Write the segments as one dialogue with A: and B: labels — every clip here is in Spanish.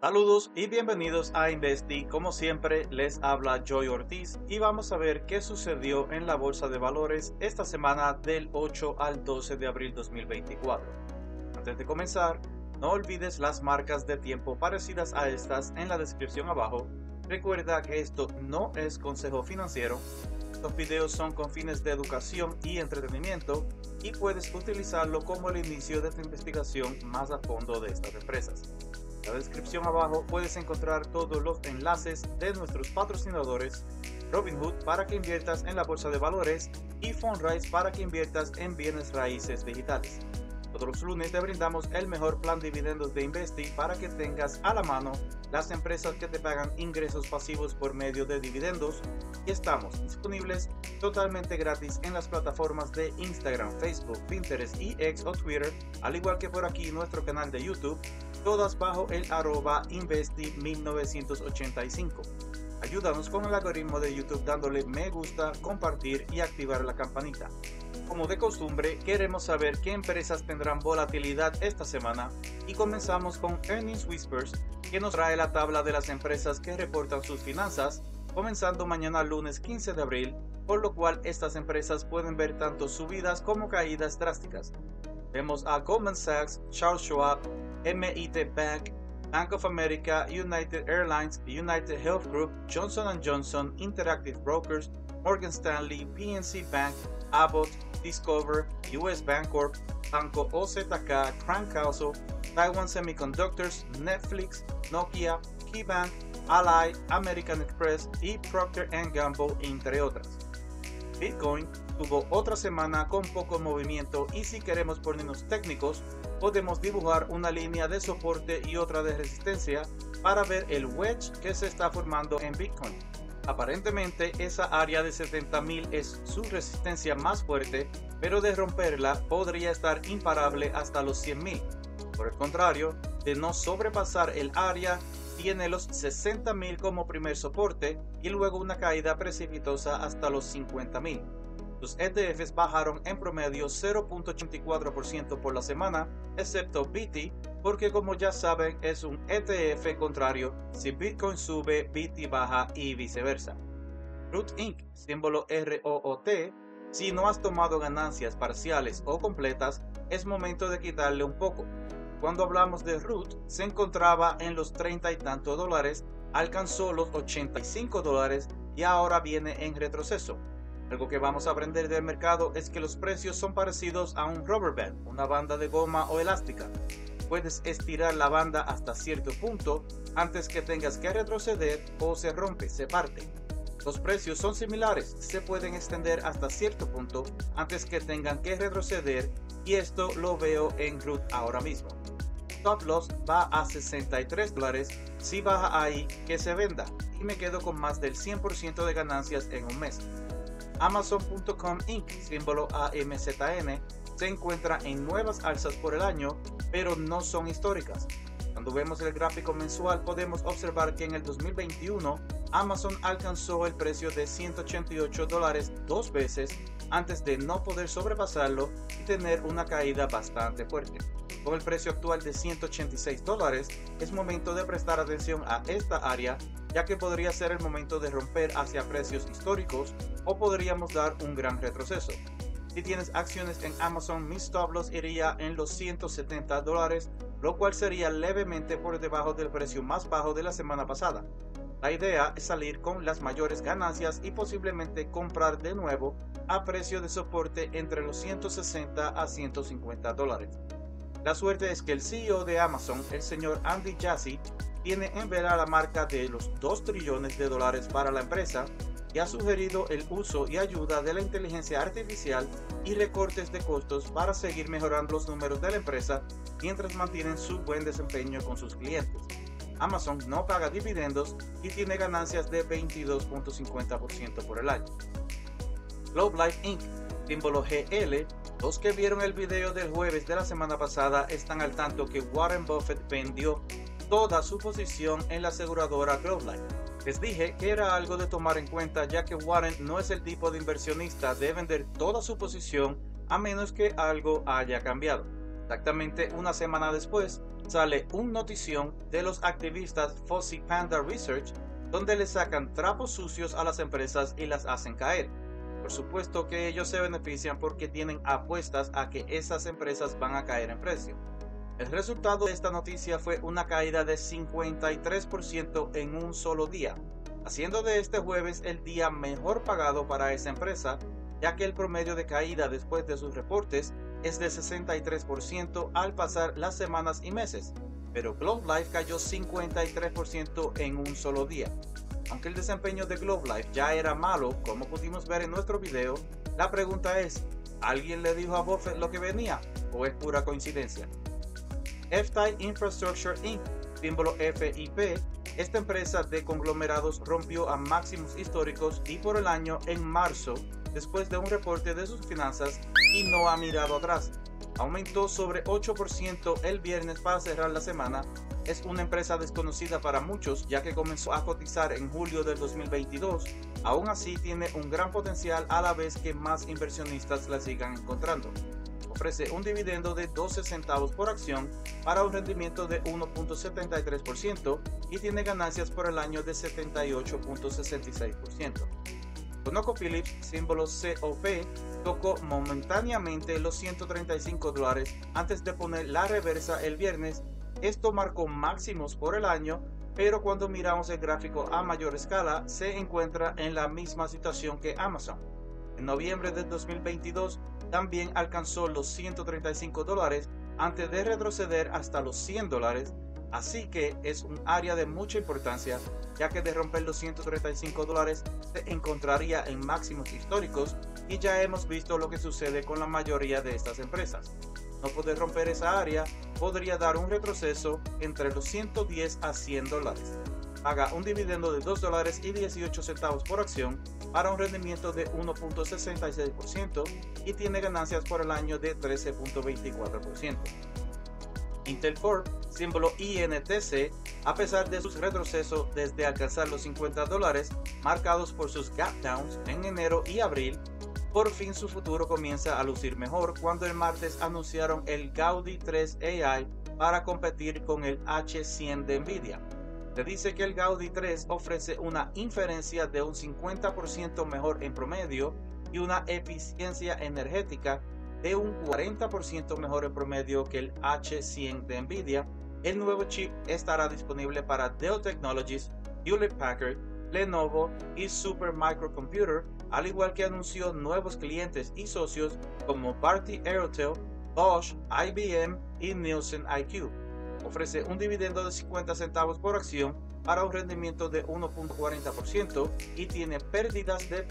A: Saludos y bienvenidos a Investi. Como siempre, les habla Joy Ortiz y vamos a ver qué sucedió en la bolsa de valores esta semana del 8 al 12 de abril 2024. Antes de comenzar, no olvides las marcas de tiempo parecidas a estas en la descripción abajo. Recuerda que esto no es consejo financiero. Estos videos son con fines de educación y entretenimiento y puedes utilizarlo como el inicio de tu investigación más a fondo de estas empresas. En la descripción abajo puedes encontrar todos los enlaces de nuestros patrocinadores, Robinhood para que inviertas en la bolsa de valores y Fundrise para que inviertas en bienes raíces digitales. Todos los lunes te brindamos el mejor plan de dividendos de Investi para que tengas a la mano las empresas que te pagan ingresos pasivos por medio de dividendos y estamos disponibles totalmente gratis en las plataformas de Instagram, Facebook, Pinterest y X o Twitter, al igual que por aquí nuestro canal de YouTube, todas bajo el @investi1985. Ayúdanos con el algoritmo de YouTube dándole me gusta, compartir y activar la campanita. Como de costumbre, queremos saber qué empresas tendrán volatilidad esta semana y comenzamos con Earnings Whispers, que nos trae la tabla de las empresas que reportan sus finanzas, comenzando mañana lunes 15 de abril, por lo cual estas empresas pueden ver tanto subidas como caídas drásticas. Vemos a Goldman Sachs, Charles Schwab, MIT Bank, Bank of America, United Airlines, United Health Group, Johnson & Johnson, Interactive Brokers, Morgan Stanley, PNC Bank, Abbott, Discover, US Bancorp, Banco OZK, Crown Castle, Taiwan Semiconductors, Netflix, Nokia, KeyBank, Ally, American Express y Procter & Gamble, entre otras. Bitcoin tuvo otra semana con poco movimiento y si queremos ponernos técnicos, podemos dibujar una línea de soporte y otra de resistencia para ver el wedge que se está formando en Bitcoin. Aparentemente esa área de 70.000 es su resistencia más fuerte, pero de romperla podría estar imparable hasta los 100.000. Por el contrario, de no sobrepasar el área, tiene los 60.000 como primer soporte y luego una caída precipitosa hasta los 50.000. Los ETFs bajaron en promedio 0.84% por la semana, excepto BT, porque como ya saben es un ETF contrario, si Bitcoin sube, BT baja y viceversa. Root Inc., símbolo ROOT, si no has tomado ganancias parciales o completas, es momento de quitarle un poco. Cuando hablamos de Root, se encontraba en los 30 y tantos dólares, alcanzó los 85 dólares y ahora viene en retroceso. Algo que vamos a aprender del mercado es que los precios son parecidos a un rubber band, una banda de goma o elástica. Puedes estirar la banda hasta cierto punto antes que tengas que retroceder o se rompe, se parte. Los precios son similares, se pueden extender hasta cierto punto antes que tengan que retroceder y esto lo veo en Root ahora mismo. Stop Loss va a 63 dólares, si baja ahí que se venda y me quedo con más del 100% de ganancias en un mes. Amazon.com Inc., símbolo AMZN, se encuentra en nuevas alzas por el año, pero no son históricas. Cuando vemos el gráfico mensual podemos observar que en el 2021 Amazon alcanzó el precio de 188 dólares dos veces antes de no poder sobrepasarlo y tener una caída bastante fuerte. Con el precio actual de 186 dólares es momento de prestar atención a esta área, ya que podría ser el momento de romper hacia precios históricos o podríamos dar un gran retroceso. Si tienes acciones en Amazon, mi stop loss iría en los 170 dólares, lo cual sería levemente por debajo del precio más bajo de la semana pasada. La idea es salir con las mayores ganancias y posiblemente comprar de nuevo a precio de soporte entre los 160 a 150 dólares. La suerte es que el CEO de Amazon, el señor Andy Jassy, tiene en vela la marca de los 2 trillones de dólares para la empresa y ha sugerido el uso y ayuda de la inteligencia artificial y recortes de costos para seguir mejorando los números de la empresa mientras mantienen su buen desempeño con sus clientes. Amazon no paga dividendos y tiene ganancias de 22.50% por el año. Globe Life Inc., símbolo GL, los que vieron el video del jueves de la semana pasada están al tanto que Warren Buffett vendió toda su posición en la aseguradora Globe Life. Les dije que era algo de tomar en cuenta ya que Warren no es el tipo de inversionista de vender toda su posición a menos que algo haya cambiado. Exactamente una semana después, sale un notición de los activistas Fuzzy Panda Research, donde le sacan trapos sucios a las empresas y las hacen caer. Por supuesto que ellos se benefician porque tienen apuestas a que esas empresas van a caer en precio. El resultado de esta noticia fue una caída de 53% en un solo día, haciendo de este jueves el día mejor pagado para esa empresa, ya que el promedio de caída después de sus reportes es de 63% al pasar las semanas y meses, pero Globe Life cayó 53% en un solo día. Aunque el desempeño de Globe Life ya era malo, como pudimos ver en nuestro video, la pregunta es, ¿alguien le dijo a Buffett lo que venía o es pura coincidencia? FTAI Infrastructure Inc., símbolo FIP, esta empresa de conglomerados rompió a máximos históricos y por el año en marzo, después de un reporte de sus finanzas, y no ha mirado atrás. Aumentó sobre 8% el viernes para cerrar la semana. Es una empresa desconocida para muchos ya que comenzó a cotizar en julio del 2022. Aún así tiene un gran potencial a la vez que más inversionistas la sigan encontrando. Ofrece un dividendo de 12 centavos por acción para un rendimiento de 1.73% y tiene ganancias por el año de 78.66%. ConocoPhillips, símbolo COP, tocó momentáneamente los $135 antes de poner la reversa el viernes. Esto marcó máximos por el año, pero cuando miramos el gráfico a mayor escala se encuentra en la misma situación que Amazon. En noviembre de 2022 también alcanzó los $135 antes de retroceder hasta los $100, así que es un área de mucha importancia, ya que de romper los $135 se encontraría en máximos históricos y ya hemos visto lo que sucede con la mayoría de estas empresas. No poder romper esa área podría dar un retroceso entre los $110 a $100. Paga un dividendo de $2.18 por acción para un rendimiento de 1.66% y tiene ganancias por el año de 13.24%. Intel Corp, símbolo INTC, a pesar de sus retrocesos desde alcanzar los $50 marcados por sus gap downs en enero y abril, por fin su futuro comienza a lucir mejor cuando el martes anunciaron el Gaudi 3 AI para competir con el H100 de Nvidia. Se dice que el Gaudi 3 ofrece una inferencia de un 50% mejor en promedio y una eficiencia energética de un 40% mejor en promedio que el H100 de Nvidia. El nuevo chip estará disponible para Dell Technologies, Hewlett Packard, Lenovo y Super Microcomputer, al igual que anunció nuevos clientes y socios como Bharti Airtel, Bosch, IBM y Nielsen IQ. Ofrece un dividendo de 50 centavos por acción para un rendimiento de 1.40% y tiene pérdidas de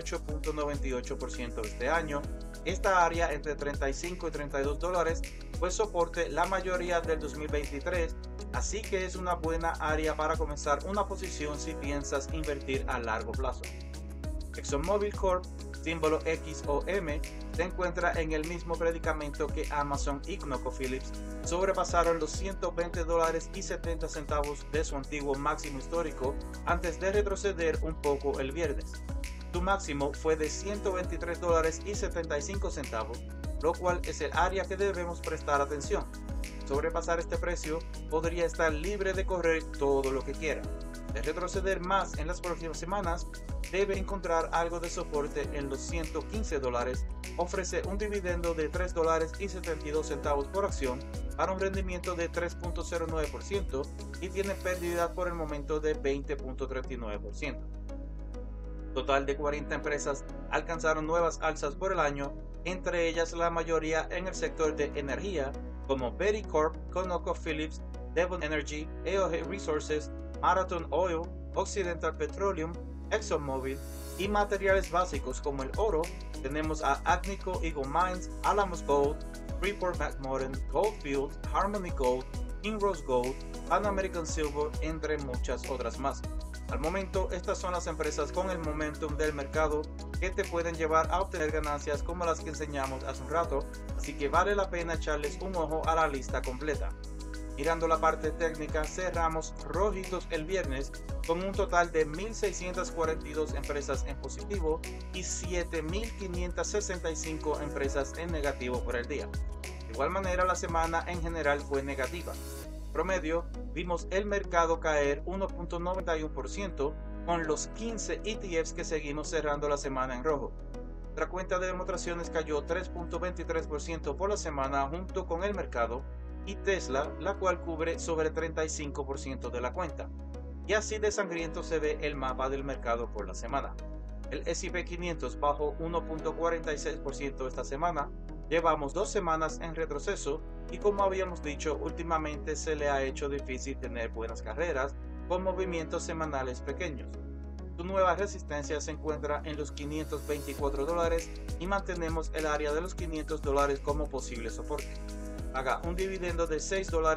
A: 28.98% este año. Esta área entre $35 y $32 fue soporte la mayoría del 2023, así que es una buena área para comenzar una posición si piensas invertir a largo plazo. ExxonMobil Corp, símbolo XOM, se encuentra en el mismo predicamento que Amazon y ConocoPhillips. Sobrepasaron los $120.70 de su antiguo máximo histórico antes de retroceder un poco el viernes. Su máximo fue de $123.75, lo cual es el área que debemos prestar atención. Sobrepasar este precio podría estar libre de correr todo lo que quiera. De retroceder más en las próximas semanas, debe encontrar algo de soporte en los $115. Ofrece un dividendo de $3.72 por acción para un rendimiento de 3.09% y tiene pérdida por el momento de 20.39%. Total de 40 empresas alcanzaron nuevas alzas por el año, entre ellas la mayoría en el sector de energía, como Betty Corp, ConocoPhillips, Devon Energy, EOG Resources, Marathon Oil, Occidental Petroleum, ExxonMobil, y materiales básicos como el oro. Tenemos a Agnico Eagle Mines, Alamos Gold, Freeport McMoRan, Goldfields, Harmony Gold, Kinross Gold, Pan American Silver, entre muchas otras más. Al momento, estas son las empresas con el momentum del mercado que te pueden llevar a obtener ganancias como las que enseñamos hace un rato, así que vale la pena echarles un ojo a la lista completa. Mirando la parte técnica, cerramos rojitos el viernes con un total de 1.642 empresas en positivo y 7.565 empresas en negativo por el día. De igual manera, la semana en general fue negativa. promedio, vimos el mercado caer 1.91% con los 15 ETFs que seguimos cerrando la semana en rojo. Nuestra cuenta de demostraciones cayó 3.23% por la semana junto con el mercado y Tesla, la cual cubre sobre 35% de la cuenta. Y así de sangriento se ve el mapa del mercado por la semana. El S&P 500 bajó 1.46% esta semana. Llevamos 2 semanas en retroceso y como habíamos dicho, últimamente se le ha hecho difícil tener buenas carreras con movimientos semanales pequeños. Su nueva resistencia se encuentra en los $524 y mantenemos el área de los $500 como posible soporte. Paga un dividendo de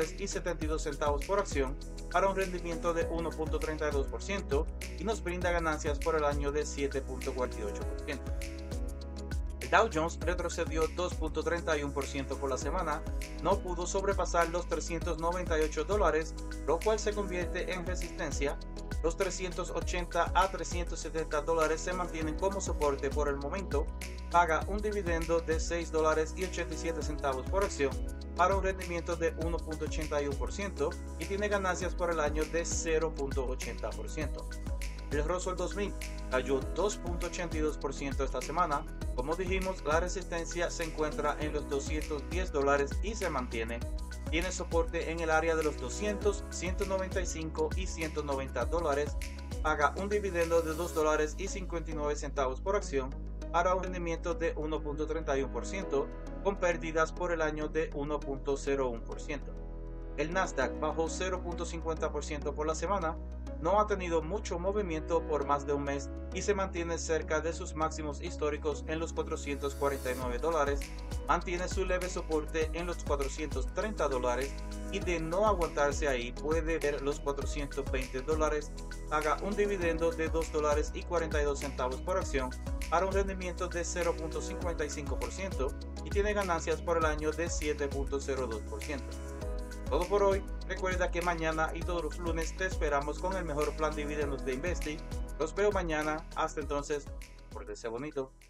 A: $6.72 por acción para un rendimiento de 1.32% y nos brinda ganancias por el año de 7.48%. El Dow Jones retrocedió 2.31% por la semana, no pudo sobrepasar los $398, lo cual se convierte en resistencia. Los $380 a $370 se mantienen como soporte por el momento. Paga un dividendo de $6.87 por acción para un rendimiento de 1.81% y tiene ganancias por el año de 0.80%. El Russell 2000 cayó 2.82% esta semana. Como dijimos, la resistencia se encuentra en los $210 y se mantiene. Tiene soporte en el área de los 200, 195 y $190. Paga un dividendo de $2.59 por acción para un rendimiento de 1.31% con pérdidas por el año de 1.01%. El Nasdaq bajó 0.50% por la semana, no ha tenido mucho movimiento por más de un mes y se mantiene cerca de sus máximos históricos en los $449, mantiene su leve soporte en los $430 y de no aguantarse ahí puede ver los $420, paga un dividendo de $2.42 por acción para un rendimiento de 0.55% y tiene ganancias por el año de 7.02%. Todo por hoy. Recuerda que mañana y todos los lunes te esperamos con el mejor plan de dividendos de Investing. Los veo mañana. Hasta entonces, pórtense bonito.